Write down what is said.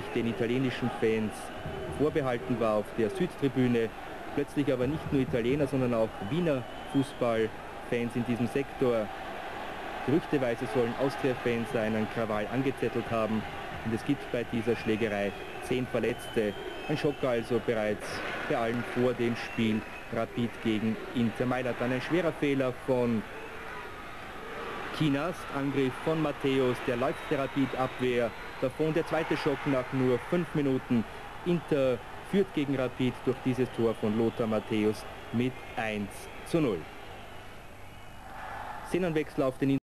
eigentlich den italienischen Fans vorbehalten war auf der Südtribüne. Plötzlich aber nicht nur Italiener, sondern auch Wiener Fußballfans in diesem Sektor. Gerüchteweise sollen Austria-Fans einen Krawall angezettelt haben. Und es gibt bei dieser Schlägerei 10 Verletzte. Ein Schock also bereits bei allen vor dem Spiel Rapid gegen Inter Mailand. Dann ein schwerer Fehler von Chinas, Angriff von Matthäus, der läuft der Rapid-Abwehr davon. Der zweite Schock nach nur 5 Minuten. Inter führt gegen Rapid durch dieses Tor von Lothar Matthäus mit 1:0. Szenenwechsel auf den